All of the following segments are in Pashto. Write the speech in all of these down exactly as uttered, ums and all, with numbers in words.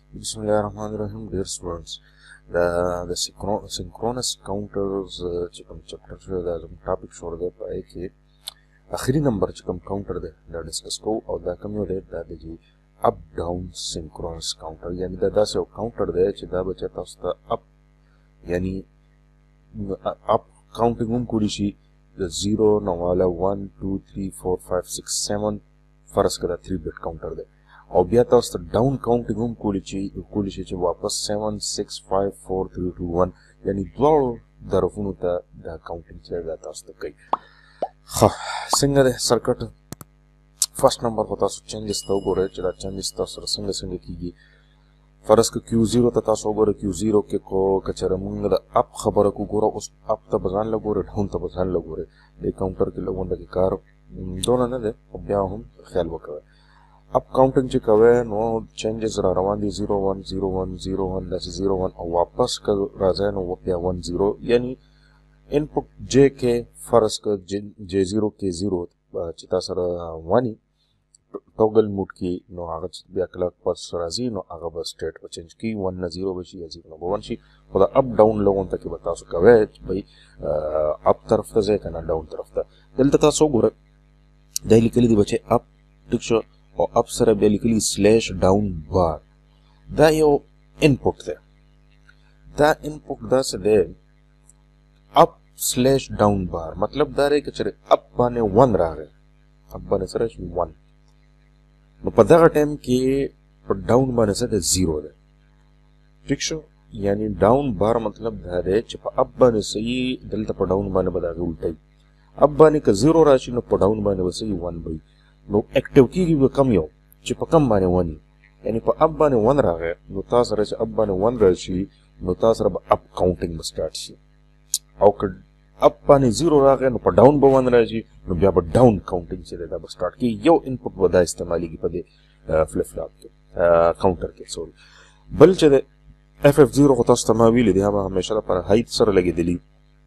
Bismillahirrahmanirrahim, dear students. The the synchro, synchronous counters uh, chikam chapter show the topic show the पाए कि आखिरी नंबर चकम काउंटर दे दा डिस्कस को और दा कम यो दे दा दे जी अप डाउन सिंक्रोनस काउंटर यानी दा दा से काउंटर दे चिदा बचे तस्ता अप यानी अप काउंटिंग उम कुरिशी द zero नवाला one two three four five six seven फरस कदा three bit काउंटर दे और बिया तस्ता डाउन काउंटिंग उम कुरिशी कुरिशी चे वापस seven six five four three two one यानी द्वारो दरफुनु ता दा काउंटिंग चे दा तस्ता कई हाँ सिंगर सर्किट फर्स्ट नंबर होता सो चेंजेस तो गोरे चला चेंजेस तो सर सिंगर सिंगर की फरस के Q zero तथा सो गोरे Q zero के को कचरा मुंग दा अप खबर को गोरा उस अप तब बजान लगो रे ढूंढ तब बजान लगो रे ये काउंटर के लोगों ने कार दोनों ने दे अब यहाँ हम ख्याल बकवे अप काउंटिंग चे कवे नो चेंजेस रा रवान दी zero one zero one zero one दैसे zero one और वापस कर राजा नो वो पिया one zero यानी इनपुट J के फरस का J zero के zero चिता सर वानी टॉगल मोड की नो आगे बिया क्लॉक पर सराजी नो आगे बस स्टेट पर चेंज की one ना zero बची या zero ना one शी खुदा अप डाउन लोगों तक की बता सो कवे भाई अप तरफ तक जाए करना डाउन तरफ तक दिल तथा सो गुरे दाइली के लिए दी बचे अप टिक्शो और अप सर दाइली के लिए स्लैश डाउन बार दा यो इनपुट थे दा इनपुट दा से दे अप स्लैश डाउन बार मतलब दारे के चरे अप बाने one रहा है अप बाने सर one नो पता का टाइम के पर डाउन बाने सर zero है ठीक शो यानी डाउन बार मतलब दारे चिपा अप बाने से ये दलता पर डाउन बाने बता के उल्टा ही अप बाने का zero राशि नो पर डाउन बाने बस ये one भाई नो एक्टिव की भी कम यो चिपा कम बाने one यानी पर अप बाने one रहा है नो तास राशि अप बाने one राशि नो तास रहा अप काउंटिंग स्टार्ट शी और अप पाने जीरो रहा है नो पर डाउन बवन रहा जी नो बिया पर डाउन काउंटिंग से देता बस स्टार्ट की यो इनपुट बदा इस्तेमाली की पदे फ्लिप फ्लॉप के काउंटर के सॉरी बल चले F F zero होता इस्तेमाली ले दिया हम हमेशा पर हाइट सर लगे दिली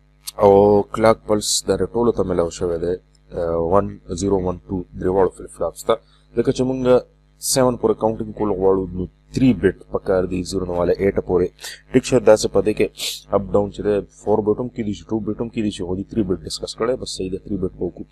और क्लॉक पल्स दर टोलो तो मिला उसे दे one zero one two रिवॉर्ड फ्लिप फ्लॉप्स था लेकिन चमुंगा seven पूरे काउंटिंग को लोग वालू three bit पकार दी zero वाले eight पूरे ठीक है दास पदे के अप डाउन चले four बिटम की दिशा two बिटम की दिशा होती three bit डिस्कस करे बस सही दे three bit बोकु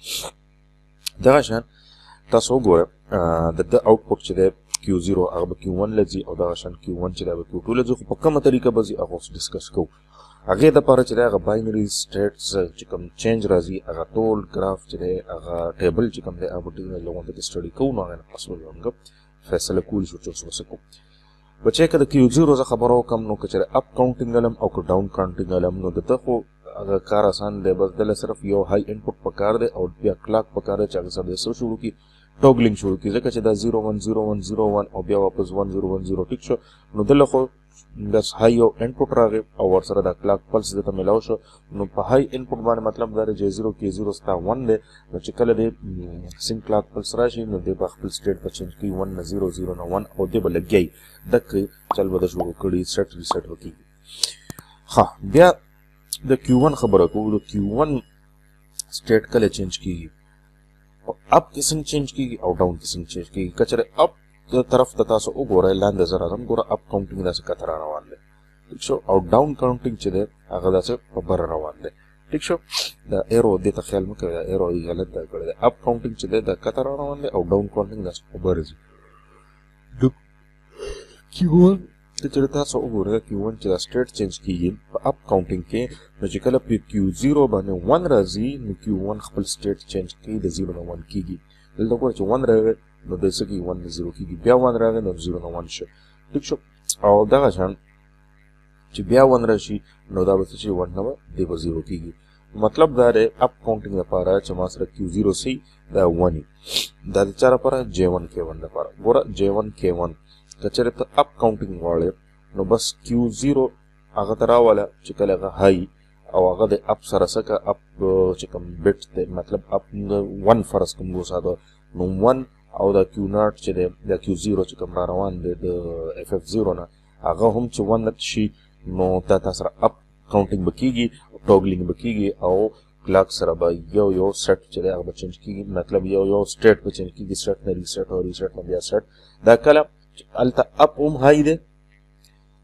दाशान तासो गोरे द आउटपुट चले Q zero अब Q one लजी और दाशान Q one चले अब Q two लजी को पक्का मतरीका बजी अगोस डिस्कस को आगे द पार चले अगर बाइनरी स्टेट्स चिकम चेंज राजी अगर टोल ग्राफ चले अगर टेबल चिकम दे अब लोगों तक स्टडी को ना है पॉसिबल होगा फैसला कूल सोचो सोचो बच्चे का Q zero ज़ खबरों कम नो कचरे अप काउंटिंग अलम और डाउन काउंटिंग अलम नो दत्ता को अगर कार आसान दे बस दले सिर्फ यो हाई इनपुट पकार दे और बिया क्लॉक पकार दे चाहे सब दे सो शुरू की टॉगलिंग शुरू की जैसे कचरे zero one zero one zero one और बिया वापस one zero one zero ठीक शो नो दले को दस हाई यो इनपुट रागे और सर दा क्लॉक पल्स देता मिलाओ शो नो हाई इनपुट माने मतलब दारे J zero K zero स्टा one दे नो चिकले दे सिंक क्लॉक पल्स राशि नो दे बाखिल स्टेट पर चेंज की one ना zero zero ना one और दे बलग गई दक चल बदा शुरू कड़ी सेट रीसेट होती हाँ बिया द Q one खबर को द Q one स्टेट कले चेंज की और अप किसिंग चेंज की और डाउन किसिंग चेंज की कचरे अप तरफ तथा सो गोरा लैंड जरा हम गोरा अप काउंटिंग दा से कतरा रवान दे ठीक शो और डाउन काउंटिंग चले अगर दा से बर रवान दे ठीक शो द एरो दे त ख्याल में करे एरो ये गलत दा करे अप काउंटिंग चले द कतरा रवान दे और डाउन काउंटिंग दा से बर जी दु Q one ते चलता सो गोरा Q one चला स्टेट चेंज की अप काउंटिंग के लॉजिकल पे Q zero बने one राजी न Q one खपल स्टेट चेंज की द zero ना one कीगी दिल तो कोई one रहे नो जैसे कि one zero की बिया one रहे नो zero ना one शो ठीक शो और दागा जान कि बिया one राशि नो दाबे से one ना दे वो zero की मतलब दारे अप काउंटिंग दा पारा चमास रे Q zero से दा one दा चारा पारा J one K one दा पारा गोरा J one K one कचरे तो अप काउंटिंग वाले नो बस Q zero आगे तरा वाला चिकले का हाई और आगे दे अप सरसा का अप चिकम बिट दे मतलब अप one फरस कम गोसा दो नो one और दा Q naught चले दा Q zero चिकम रारवान दे द F F zero ना आगे हम च one शी नो ता तासरा अप काउंटिंग बकीगी टॉगलिंग बकीगी और क्लॉक सरबा यो यो सेट चले आगे चेंज की मतलब यो यो स्टेट पे चेंज की स्टेट ने रीसेट और रीसेट में बिया सेट दा कला अलता अप उम हाई दे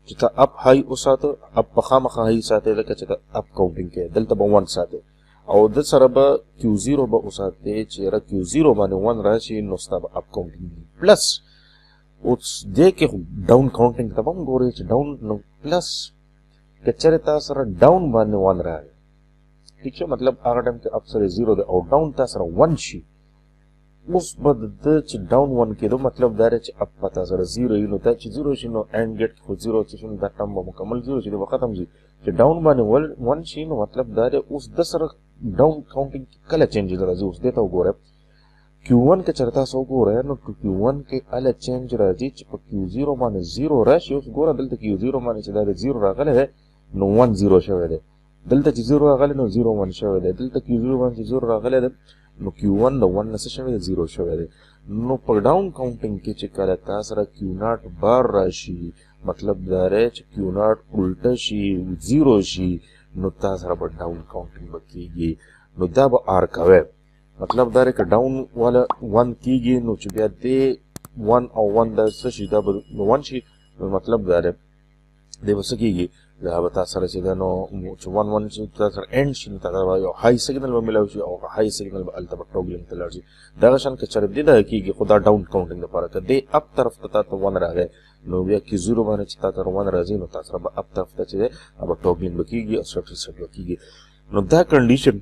چې ته اپ هاي وساته اپ په خامخا هاي ساته لکه چې ته اپ کاونټینګ کې دلته به ون ساته او د سره به کیو زیرو به وساته چې را کیو زیرو باندې ون راشي نو ستا به اپ کاونټینګ پلس اوس دې کې ډاون کاونټینګ ته هم ګورې چې ډاون نو پلس که چېرې تا سره ډاون باندې ون راغی ٹھیک છે مطلب هغه ټایم کې اپ سره زیرو دی او ډاون تا سره ون شي اوس به د چې ډاون ون کېدو مطلب دا دی چې اپ په تا سره زیرو وي نو دا چې زیرو شي نو اینډ ګیټ خو زیرو چې شي نو دا ټرم به مکمل زیرو شي دی به ختم شي چې ډاون باندې ون شي نو مطلب دا دی اوس د سره ډاون کاونټینګ کله چینجز راځي اوس دې ته وګوره کیو ون کې چېرې تاسو وګورئ نو کیو ون کې هله چینج راځي چې په کیو زیرو باندې زیرو راشي اوس ګوره دلته کیو زیرو باندې چې دا د زیرو راغلی دی نو ون زیرو شوی دی دلته چې زیرو راغلی نو زیرو ون شوی دی دلته کیو زیرو باندې چې زیرو راغلی دی نو کیو ون د ون نه څه شوی دی زیرو شوی دی نو په ډاون کاونټینګ کې چې کله تا سره کیو ناټ بار راشي مطلب دا دی چې کیو ناټ الټه شي زیرو شي نو تا سره به ډاون کاونټینګ به کېږي نو دا به آر کوی مطلب دا دی که ډاون والا ون کېږي نو چې بیا دې ون او ون دا څه شي دا به ون شي نو مطلب دا دی دی به څه کېږي دا به تا سره چې دا نو چې ون ون چې تا سره اینډ شي نو تا سره یو های سیګنل به میلاو شي او های سیګنل به هلته به ټوګلینګ ته لاړ شي دغه شان که چېرې دې دغه کېږي خو دا ډاون کاونټینګ دپاره که دې اپ طرف ته تا ته ون راغی نو بیا کې زیرو باندې چې تا ته ون راځي نو تا سره به اپ طرف ته چې دی به ټوګلینګ به کېږي او سټ ریسټ به کېږي نو دا کنډیشن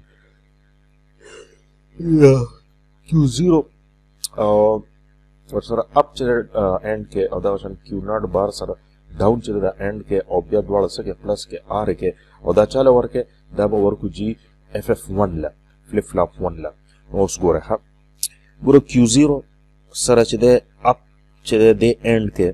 کیو زیرو او ورسره اپ چې اینډ کې او دغه شان کیو ناټ بار سره ډاون چې دا اینډ کې او بیا دواړه څه کې پلس کې آر کې او دا چاله ورکې دا به ورکو جي اف اف ون له فلپ فلاپ ون له اوس ګوره ښه ګوره کیو زیرو سره چې دی اپ چې دی اینډ کې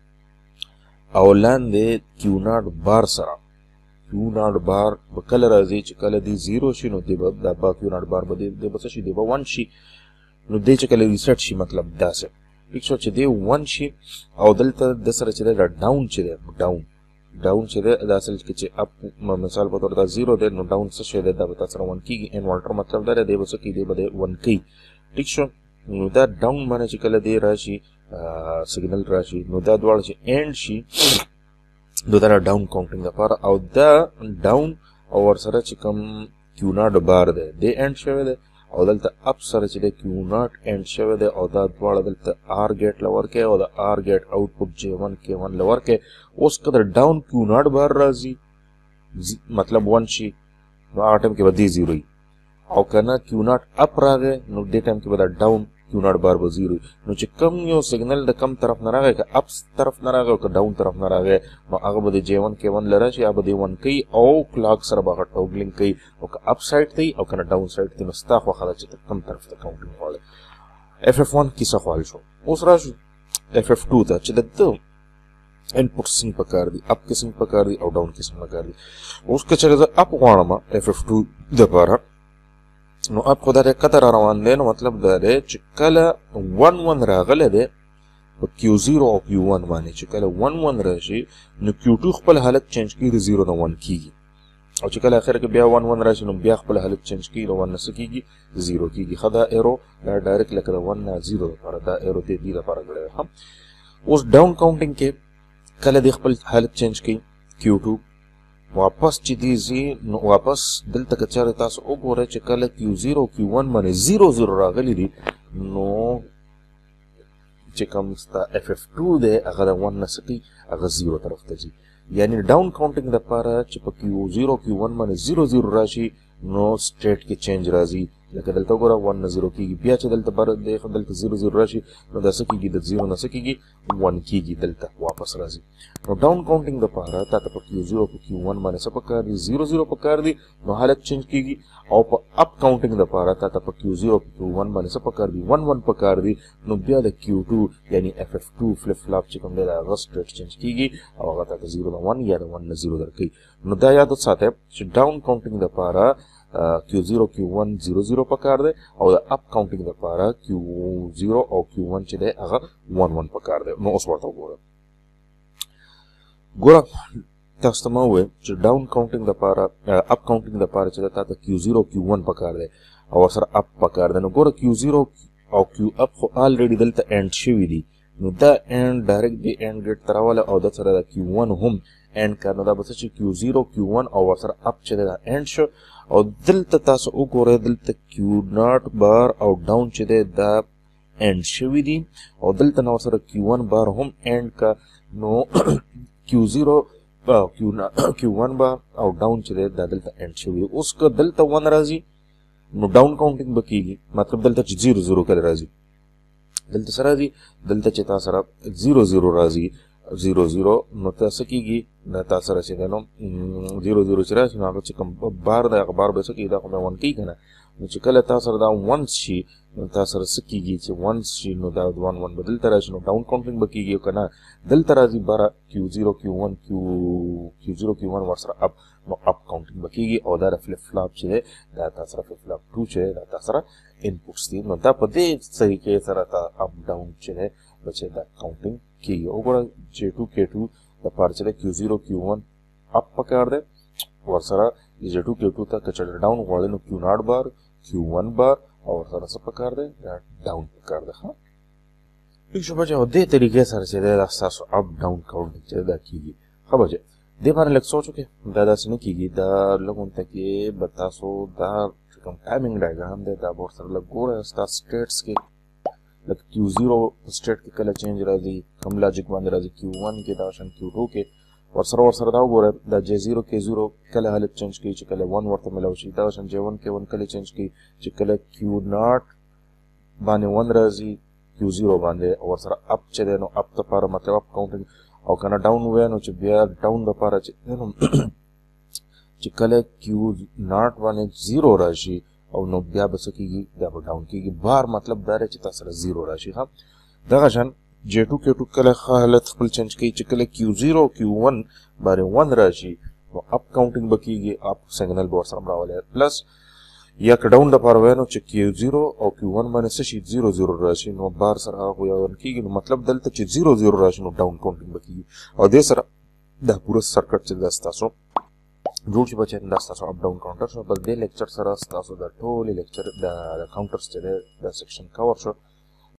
او لاندې کیو ناټ بار سره کیو ناټ بار به کله راځي چې کله دی زیرو شي نو دی به دا به کیو ناټ بار به دی به څه شي دی به ون شي نو دی چې کله ریسټ شي مطلب داسې ٹھیک شو چې دی ون شي او دلته د سره چې دی دا ډاون چې دی ډاون ډاون چې دی دا اصل کې چې اپ مثال په تور دا زیرو دی نو ډاون څه شی دی دا به تا سره ون کېږي انورټر مطلب دا دی دی به څه کېږي دی به دی ون کوي ټیک شو نو دا ډاون باندې چې کله دی راشي سیګنل راشي نو دا دواړه چې اینډ شي نو دا ډاون کاونټینګ دپاره او دا ډاون او ورسره چې کوم کیو ناټ بار دی دی اینډ شوی دی او دلته اپ سره چې دی کیو ناټ اینډ شوی دی او دا دواړه دلته آر ګیټ له ورکې او د آر ګیټ آوټپوټ جې ون کې ون له ورکې اوس که د ډاون کیو ناټ بار راځي مطلب ون شي نو هغه ټایم کې به دی زیرو وي او که نه کیو ناټ اپ راغی نو دې ټایم کې به دا ډاون کیو ناټ بار به زیرو وي نو چې کم یو سیګنل د کم طرف نه راغی که اپ طرف نه راغی او که ډاون طرف نه راغی نو هغه به د جې ون کې ون له راشي هغه به دی ون کوي او کلاک سره به هغه ټوګلینګ کوي او که اپ سایډ ته وي او که نه ډاون سایډ ته وي نو ستا خوښه ده چې ته کم طرف ته کاونټینګ غواړې اف اف ون کیسه خوال شو اوس راشو اف اف ټو ته چې د ده انپوټ څنګه پکار دي اپ کې څنګه پکار دي او ډاون کې څنګه پکار دي اوس که چېرې زه اپ غواړم اف اف ټو دپاره نو اپ خو دا دی کته را روان دی نو مطلب دا دی چې کله ون ون راغلی دی په کیو زیرو او کیو ون باندې چې کله ون ون راشي نو کیو ټو خپل حالت چینج کړي د زیرو نه ون کېږي او چې کله اخر کې بیا ون ون راشي نو بیا خپل حالت چینج کړي د ون نه څه کېږي زیرو کېږي ښه دا ایرو دا ډایرکټ لکه د ون نه زیرو دپاره دا ایرو دی دې دپاره کړی دی ښه اوس ډاون کاونټینګ کې کله دی خپل حالت چینج کړي کیو ټو واپس چې دی ځي نو واپس دلته که چېرې تاسو وګورئ چې کله کیو زیرو کیو ون باندې زیرو زیرو راغلی دي نو چې کوم ستا اف اف ټو دی هغه د ون نه څه کوي هغه زیرو طرف ته ځي یعنې ډاون کاونټینګ دپاره چې په کیو زیرو کیو ون باندې زیرو زیرو راشي نو سټیټ کې چینج راځي لکه دلته وګوره ون نه زیرو کېږي بیا چې دلته بر دی دلته زیرو زیرو راشي نو دا څه کېږي د زیرو نه څه کېږي ون کېږي دلته واپس راځي نو ډاون کاونټینګ دپاره تا ته په کیو زیرو په کیو ون باندې څه پکار دي زیرو زیرو پکار دي نو حالت چینج کېږي او په اپ کاونټینګ دپاره تا ته په کیو زیرو په کیو ون باندې څه پکار دي ون ون پکار دي نو بیا د کیو ټو یعنې اف اف ټو فلپ فلاپ چې کوم دی د هغه سټیټ چینج کېږي او هغه تا ته زیرو نه ون یا د ون نه زیرو درکوي نو دا یاد وساتئ چې ډاون کاونټینګ دپاره کیو زیرو کیو ون زیرو زیرو پکار دی او د اپ کاونټینګ دپاره کیو زیرو او کیو ون چې دی هغه ون ون پکار دی نو اوس ورته وګوره ګوره تاسو ته ما وویل چې ډاون کاونټینګ دپاره اپ کاونټینګ دپاره چې تا ته کیو زیرو کیو ون پکار دی او ورسره اپ پکار دی نو ګوره کیو زیرو او کیو اپ خو آلریډي دلته اینډ شوي دي نو دا اند ډایرکټ دی اند ګیټ تراواله او د سره د کیو ون هم اند کار نو دا بس چې کیو زیرو کیو ون او ورسره اپ چې دا اند شو او دلته تاسو وګورئ دلته کیو ناٹ بار او ډاون چې دا اند شوی دي او دلته نو سره کیو ون بار هم اند کا نو کیو زیرو کیو کیو ون بار او ډاون چې دا دلته اند شوی اوس که دلته ون راځي نو ډاون کاونټینګ بکیږي مطلب دلته چې زیرو زیرو کله راځي دلته سره راځي دلته چې تاسو سره زیرو زیرو راځي زیرو زیرو نو تاسو کېږي دا تاسو سره چې نو زیرو زیرو چې راځي نو هغه چې کوم بار د اخبار به څه کېږي دا خو مې ون کېږي نه نو چې کله تاسو سره دا ونس شي نو تاسو سره څه کېږي چې ونس شي نو دا ون ون به دلته راشي نو ډاون کاونټینګ به کېږي که نه دلته راځي باره کیو زیرو کیو ون کیو کیو زیرو کیو ون ورسره اپ نو اپ کاونټینګ به کېږي او دا د فلپ فلاپ چې دی دا تاسو سره فلپ فلاپ ټو چې دی دا تاسو سره انپوټس دي نو دا په دې طریقې سره تا اپ ډاون چې دی بچې دا کاونټینګ کېږي وګوره جے ټو کے ټو دپاره چې دی کیو زیرو کیو ون اپ پکار دی ورسره جے ټو کے ټو ته که چېرته ډاون غواړئ نو کیو ناټ بار کیو ون بار او ورسره څه پکار دی دا ډاون پکار دی ښه ٹھیک شو بچې او دې طریقې سره چې دی دا ستاسو اپ ډاون کاونټینګ چې دا کېږي ښه بچې دې باندې لږ سوچ وکړئ دا داسې نه کېږي دا لږ ونته کې به تاسو دا کوم ټایمینګ ډایګرام دی دا به ورسره لږ ګوره ستا سټیټس کې لکه کیو زیرو سټیټ کې کله چینج راځي کوم لاجیک باندې راځي کیو ون کې دا شان کیو ټو کې ورسره ورسره دا وګوره دا جے زیرو کې زیرو کله حالت چینج کوي چې کله ون ورته ملاو شي دا شان جے ون کې ون کله چینج کوي چې کله کیو ناټ باندې ون راځي کیو زیرو باندې ورسره اپ چې دی نو اپ دپاره مطلب اپ کاونټینګ او کنه ډاون وای نو چې بیا ډاون دپاره چې چې کله کیو ناټ باندې زیرو راشي او نو بیا به څه کېږي دا به ډاون کېږي بار مطلب دا دی چې تاسو سره زیرو راشي ښه دغه شان جے ټو کے ټو کله ښه حالت خپل چینج کوي چې کله کیو زیرو کیو ون باندې ون راشي نو اپ کاونټینګ به کېږي اپ سیګنل به ورسره راولی پلس یا که ډاون دپاره وای نو چې کیو زیرو او کیو ون باندې څه شي زیرو زیرو راشي نو بار سره هغه یا ون کېږي نو مطلب دلته چې زیرو زیرو راشي نو ډاون کاونټینګ به کېږي او دې سره دا پوره سرکټ چې دا ستاسو جوړ شي بچې دا ستاسو اپ ډاون کاونټر شو بس دې لیکچر سره ستاسو د ټولې لیکچر د کاونټرز چې دی دا سیکشن کور شو